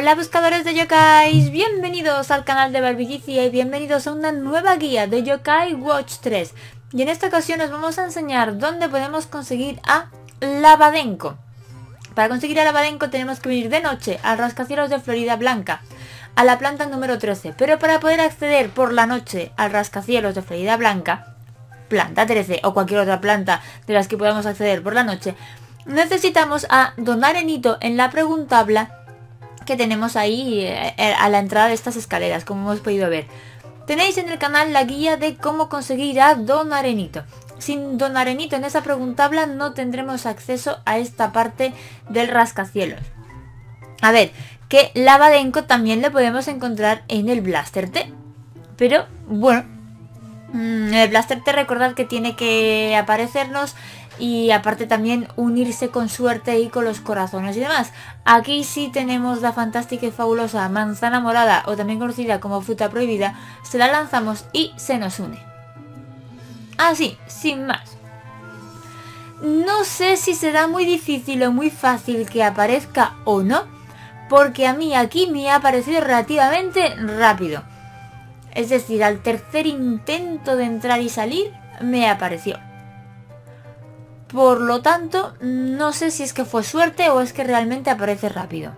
Hola buscadores de yokais, bienvenidos al canal de Barbillicia y bienvenidos a una nueva guía de Yokai Watch 3. Y en esta ocasión os vamos a enseñar dónde podemos conseguir a Lavadenko. Para conseguir a Lavadenko tenemos que venir de noche al rascacielos de Florida Blanca, a la planta número 13. Pero para poder acceder por la noche al rascacielos de Florida Blanca, planta 13 o cualquier otra planta de las que podamos acceder por la noche, necesitamos a Don Arenito en la preguntabla que tenemos ahí a la entrada de estas escaleras, como hemos podido ver. Tenéis en el canal la guía de cómo conseguir a Don Arenito. Sin Don Arenito en esa preguntabla no tendremos acceso a esta parte del rascacielos. A ver, que Lavadenko también le podemos encontrar en el Blaster T. Pero, bueno, el Blaster T recordad que tiene que aparecernos y aparte también unirse con suerte y con los corazones y demás. Aquí sí tenemos la fantástica y fabulosa manzana morada, o también conocida como fruta prohibida. Se la lanzamos y se nos une. Así, sin más. No sé si será muy difícil o muy fácil que aparezca o no, porque a mí aquí me ha aparecido relativamente rápido. Es decir, al tercer intento de entrar y salir me apareció. Por lo tanto, no sé si es que fue suerte o es que realmente aparece rápido.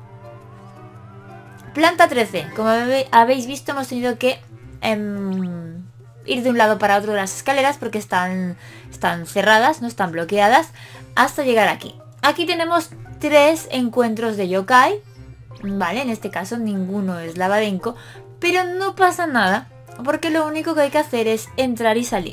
Planta 13. Como habéis visto, hemos tenido que ir de un lado para otro de las escaleras porque están cerradas, no están bloqueadas, hasta llegar aquí. Aquí tenemos 3 encuentros de yokai. Vale, en este caso ninguno es Lavadenko, pero no pasa nada porque lo único que hay que hacer es entrar y salir.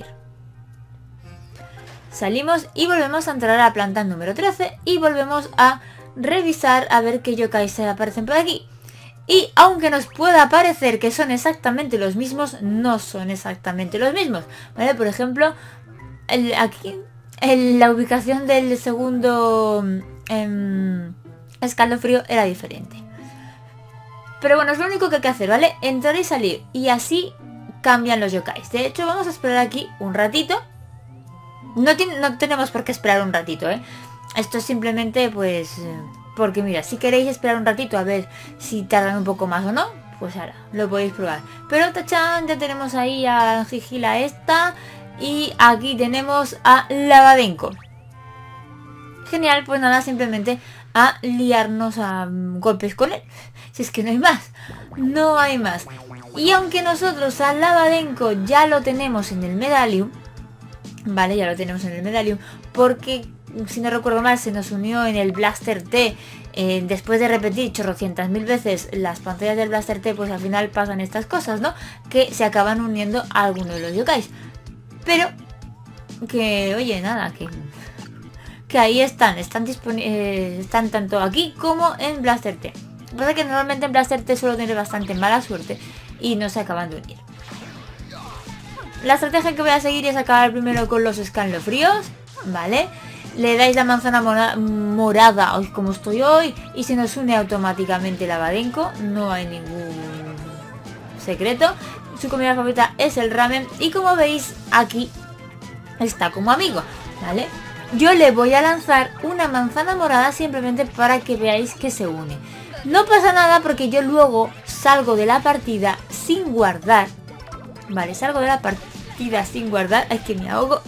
Salimos y volvemos a entrar a la planta número 13 y volvemos a revisar a ver qué yokai se aparecen por aquí. Y aunque nos pueda parecer que son exactamente los mismos, no son exactamente los mismos. ¿Vale? Por ejemplo, aquí la ubicación del segundo escalofrío era diferente. Pero bueno, es lo único que hay que hacer, ¿vale? Entrar y salir. Y así cambian los yokais. De hecho, vamos a esperar aquí un ratito. No tenemos por qué esperar un ratito, ¿eh? Esto es simplemente, pues... porque mira, si queréis esperar un ratito a ver si tardan un poco más o no, pues ahora lo podéis probar. Pero tachan, ya tenemos ahí a Gigila esta. Y aquí tenemos a Lavadenko. Genial, pues nada, simplemente a liarnos a golpes con él. Si es que no hay más. No hay más. Y aunque nosotros a Lavadenko ya lo tenemos en el Medallium. Vale, ya lo tenemos en el Medallium, porque si no recuerdo mal se nos unió en el Blaster T. Después de repetir chorrocientas mil veces las pantallas del Blaster T, pues al final pasan estas cosas, ¿no? Que se acaban uniendo a alguno de los yokais. Pero que, oye, nada, que ahí están tanto aquí como en Blaster T. Lo que pasa es que normalmente en Blaster T suelo tener bastante mala suerte y no se acaban de unir. La estrategia que voy a seguir es acabar primero con los escalofríos, ¿vale? Le dais la manzana morada, hoy como estoy hoy, y se nos une automáticamente Lavadenko. No hay ningún secreto. Su comida favorita es el ramen y como veis aquí está como amigo, ¿vale? Yo le voy a lanzar una manzana morada simplemente para que veáis que se une. No pasa nada porque yo luego salgo de la partida sin guardar. Vale, salgo de la partida sin guardar. Es que me ahogo.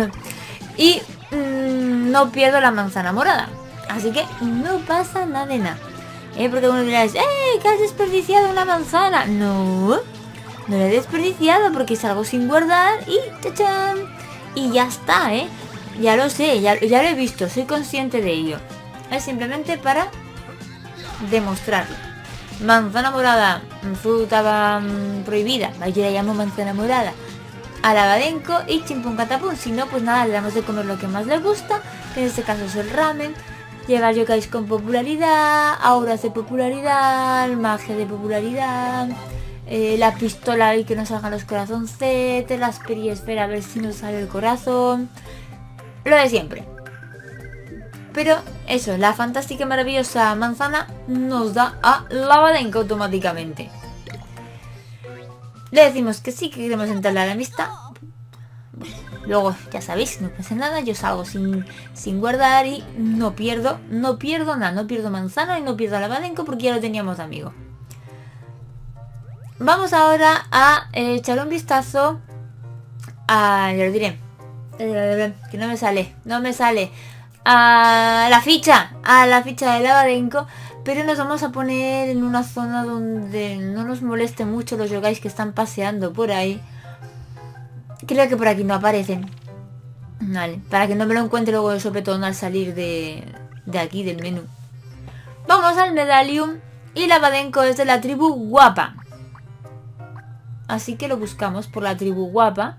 Y no pierdo la manzana morada. Así que no pasa nada de nada. Porque uno dirá, que has desperdiciado una manzana. No, no la he desperdiciado porque salgo sin guardar y ¡tachán! Y ya está, ya lo sé, ya lo he visto, soy consciente de ello. Es simplemente para demostrarlo. Manzana morada, fruta prohibida, yo la llamo manzana morada, a Lavadenko y chimpum catapum. Si no, pues nada, le damos de comer lo que más le gusta, que en este caso es el ramen. Llegar yokais con popularidad, auras de popularidad, magia de popularidad, la pistola y que nos salgan los corazoncitos, la esfera a ver si nos sale el corazón, lo de siempre. Pero eso, la fantástica y maravillosa manzana nos da a Lavadenko automáticamente. Le decimos que sí, que queremos entablar la amistad. Luego, ya sabéis, no pasa nada, yo salgo sin guardar y no pierdo nada. No pierdo manzana y no pierdo lavadenco porque ya lo teníamos de amigo. Vamos ahora a echar un vistazo a... ya lo diré. Que no me sale. A la ficha de lavadenco. Pero nos vamos a poner en una zona donde no nos moleste mucho los yokais que están paseando por ahí. Creo que por aquí no aparecen. Vale, para que no me lo encuentre luego de sopetón al salir de aquí, del menú. Vamos al Medallium. Y lavadenco es de la tribu Guapa. Así que lo buscamos por la tribu Guapa.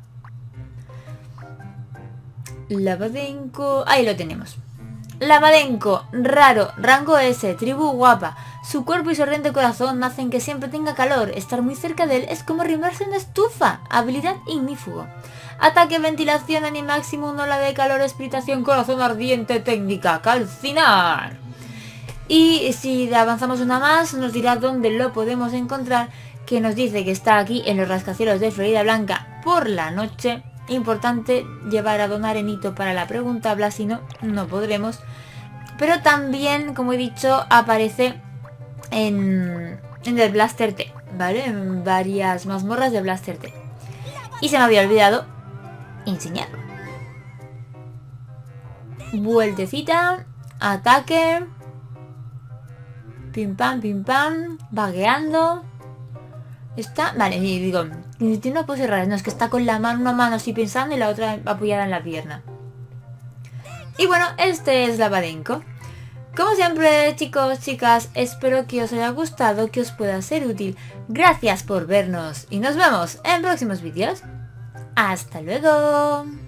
Lavadenco... ahí lo tenemos. Lavadenco, raro, rango S, tribu Guapa. Su cuerpo y su ardiente corazón hacen que siempre tenga calor. Estar muy cerca de él es como arrimarse a una estufa. Habilidad ignífugo. Ataque, ventilación, animáximo, ola de calor, espiritación, corazón ardiente, técnica, calcinar. Y si avanzamos una más, nos dirá dónde lo podemos encontrar. Que nos dice que está aquí en los rascacielos de Florida Blanca por la noche. Importante llevar a donar en hito para la pregunta, Blas, si no, no podremos. Pero también, como he dicho, aparece en el Blaster T, ¿vale? En varias mazmorras de Blaster T. Y se me había olvidado enseñarlo. Vueltecita, ataque, pim pam, vagueando. Está, vale, y digo, tiene una pose rara, no, es que está con una mano así pensando y la otra apoyada en la pierna. Y bueno, este es lavadenco. Como siempre, chicos, chicas, espero que os haya gustado, que os pueda ser útil. Gracias por vernos y nos vemos en próximos vídeos. ¡Hasta luego!